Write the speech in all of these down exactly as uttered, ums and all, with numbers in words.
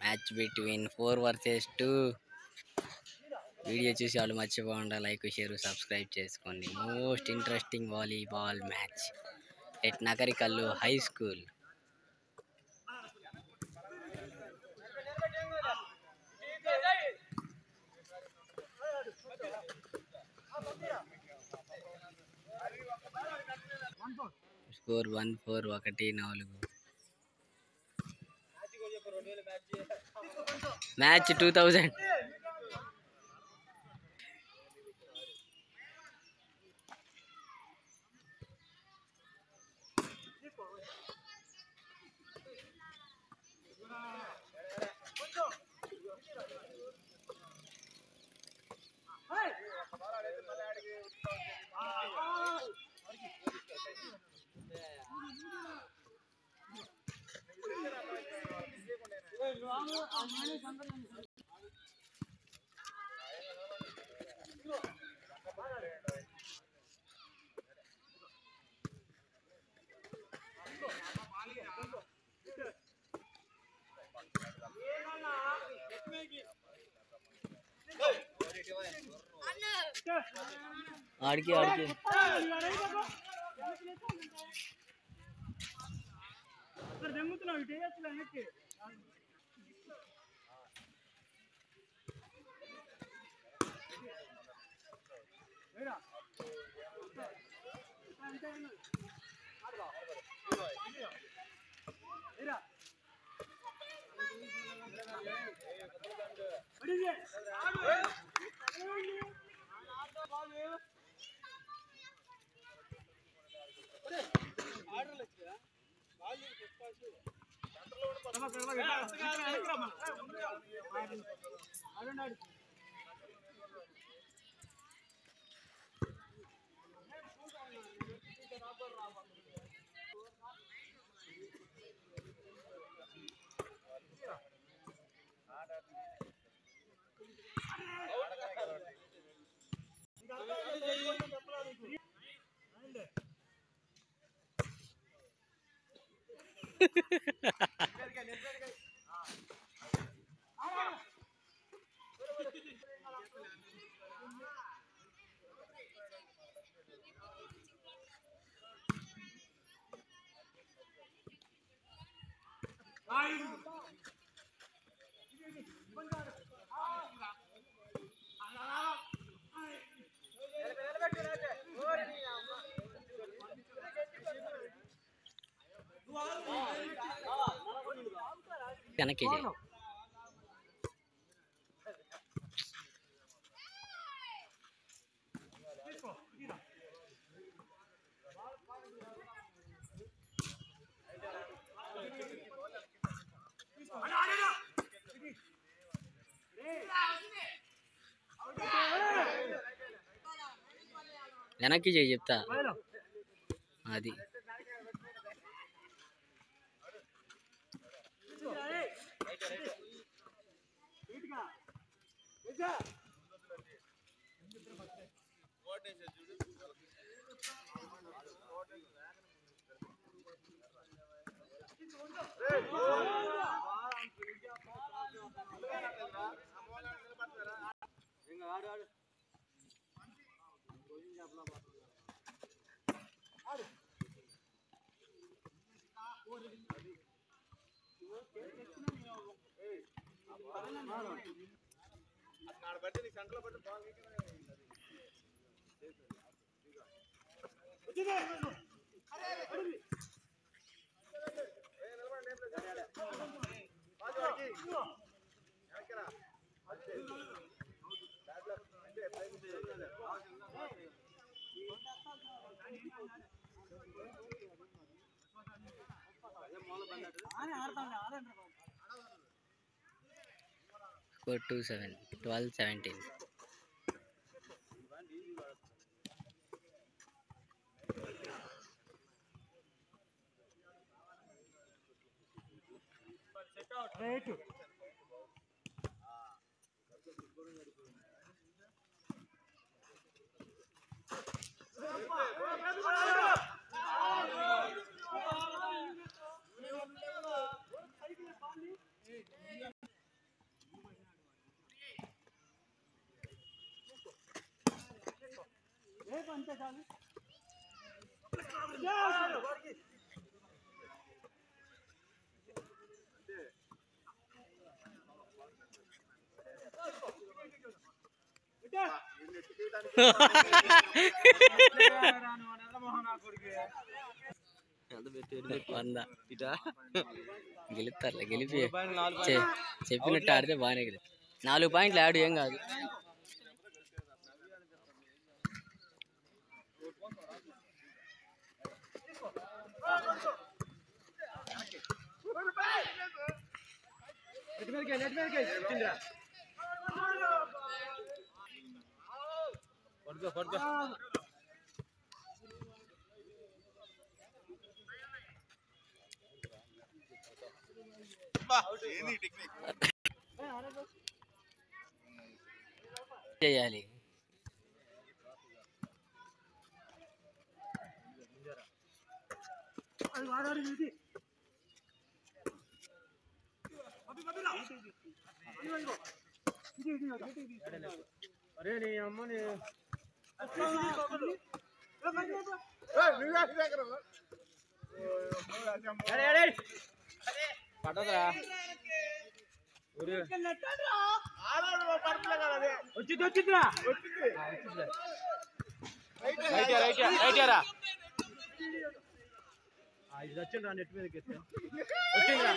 Match between four versus two. Video చూసి వాళ్ళు మర్చిపోకుండా లైక్ షేర్ సబ్స్క్రైబ్ చేసుకోండి. Most interesting volleyball match at Nakarikallu high school. Score one four ఒకటి నాలుగు. Match two thousand ఆడికి ఆడికి వెనక్కి చేయి. వెనక్కి చేయి చెప్తా. అది score two seven twelve seventeen. గెలుస్తారులే గెలిపి చెప్పినట్టు ఆడితే బాగానే గెలుస్తారు. నాలుగు పాయింట్లు ఆడు ఏం కాదు. చేయాలి అరే నీ అమ్మని పట్టదురా వచ్చింది వచ్చిందిరా ఇది వచ్చిండ్రా నెట్ మీదకి వచ్చిందిరా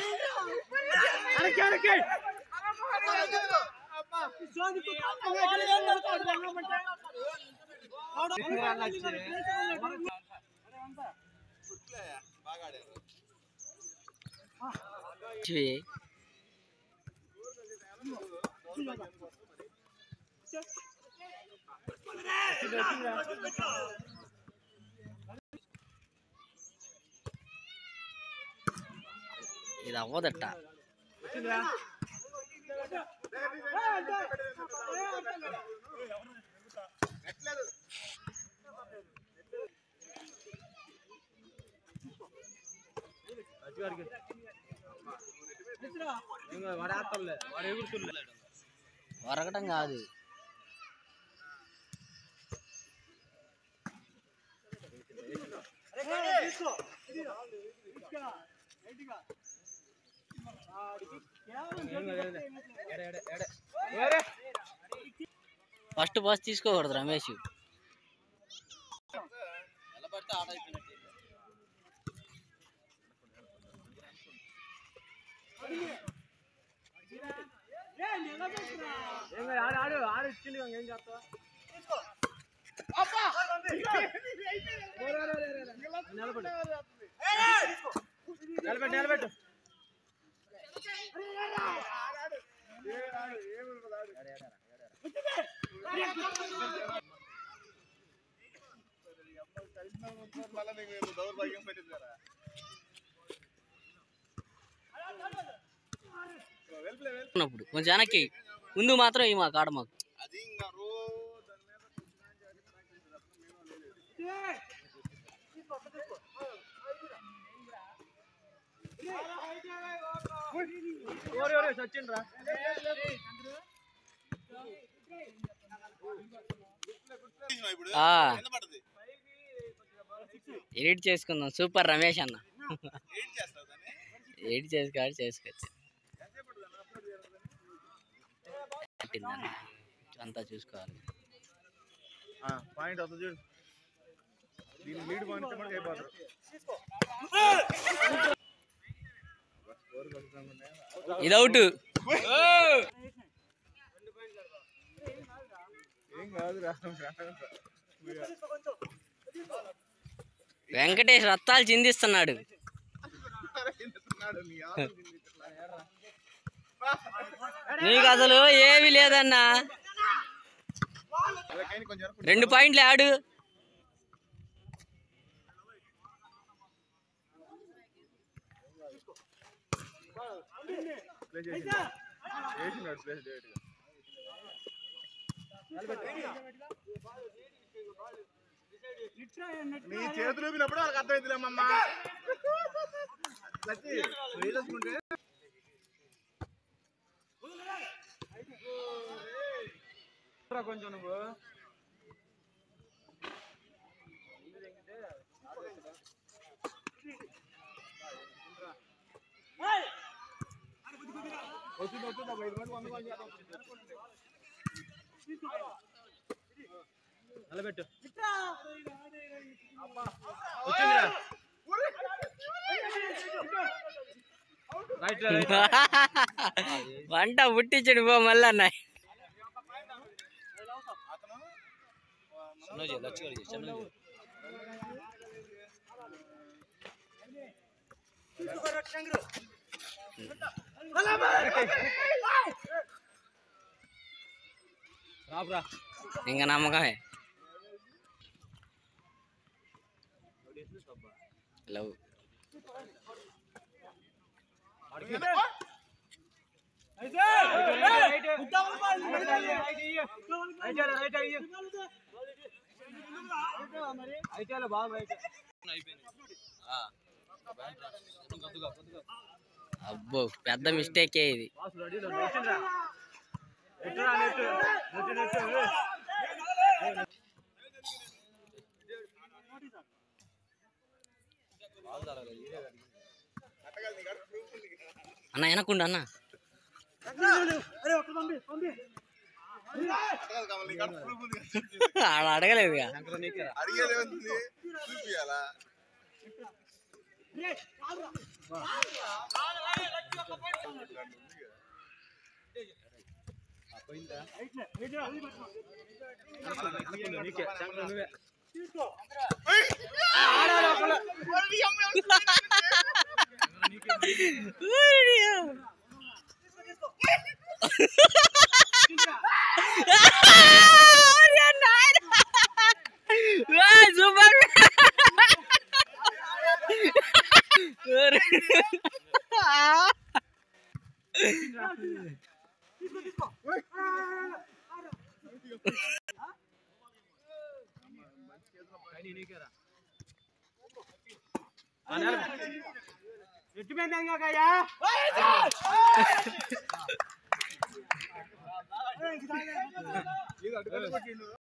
ఇది అవ్వదట్ట. వరకటం కాదు, ఫస్ట్ బస్ తీసుకోకూడదు రమేష్. ఆడు ఆడు ఇచ్చింది ఏం చేస్తా నిలబెట్టు నిలబెట్టు నిలబెట్టు దౌర్భాగ్యం పెట్టింది కదా. కొంచెం వెనక్కి ముందు మాత్రం ఈ మా కాడ మాకు సచిన్ రా ఎడిట్ చేసుకుందాం. సూపర్ రమేష్ అన్న. ఎడిట్ చేసుకోవాలి చేసుకోవచ్చు అంతా చూసుకోవాలి. పాయింట్ అవుతుంది చూడు. దీని లీడ్ పాయింట్ మనకి అయిపోతారు. ఇది అవుట్. ఏం కాదురా. వెంకటేష్ రత్తాలు చిందిస్తున్నాడు. నీకు అసలు ఏమీ లేదన్నా. రెండు పాయింట్లు ఆడు. నీ చేతులు ఊపినప్పుడు వాళ్ళకి అర్థమైందిలేమమ్మా. కొంచెం నువ్వు వచ్చింది వచ్చింది ఒక ఐదు మంది వంద మంది నిలబెట్టు వచ్చిందిరా వంట పుట్టించడు పో మళ్ళా అన్న ఇంకా నమ్మకమే లవ్ అబ్బో పెద్ద మిస్టేక్ ఇది అన్న వెనకుండా అన్న ఆడ అడగలేదు ఎట్టు పెందాగా